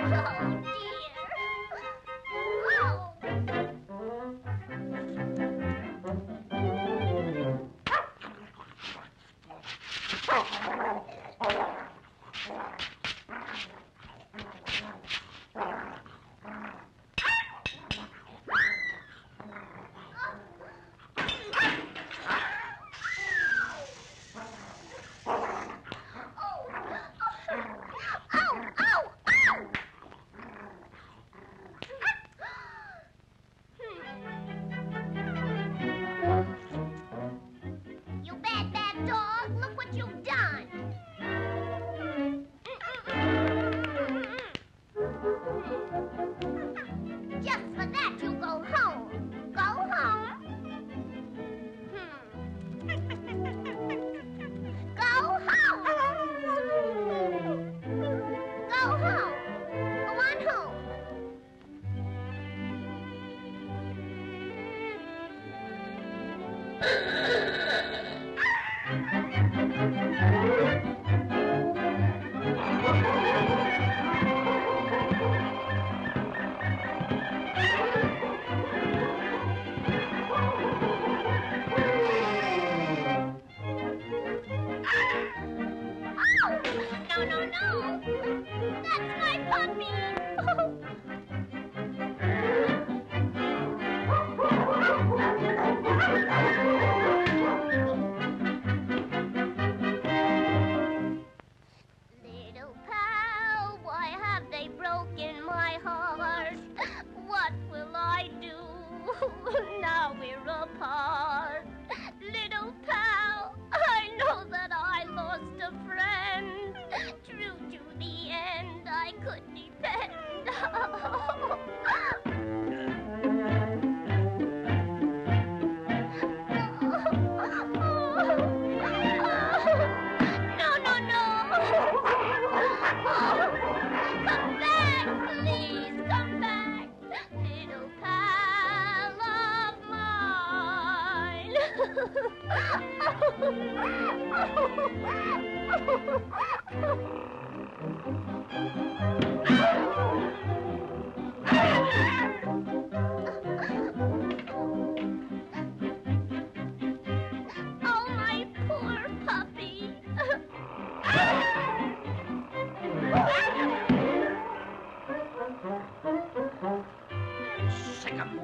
Oh, dear. Oh. You bad, bad dog, look what you've done. Just for that, you go home. Go home. Go home. Go home. Go on home. No, no, no. That's my puppy. Little pal, why have they broken my heart? What will I do now we're apart? Little pal, I know that I lost a friend. True to the end, I could depend. No, no, no. Come back, please, come back. Little pal of mine. Oh, my poor puppy. Sick 'em.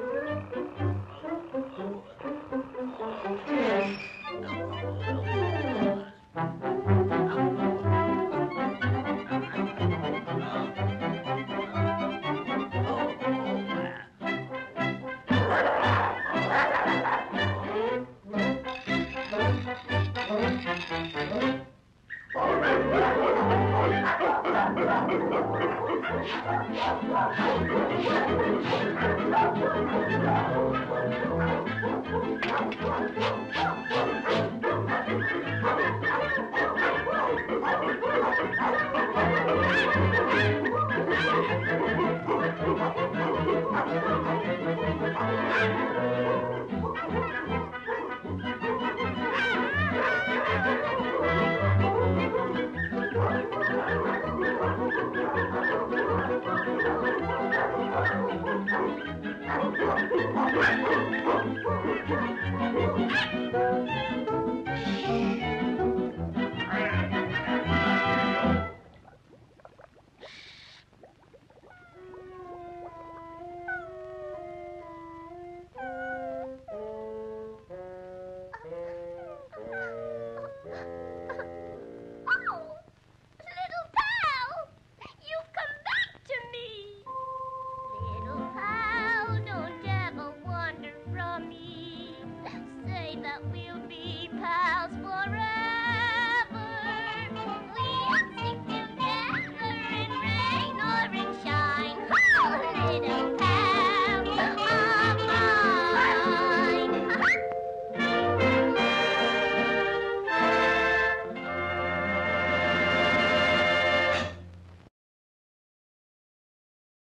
Oh, little pal, you've come back to me. Little pal, don't ever wander from me. Say that we'll be pals forever.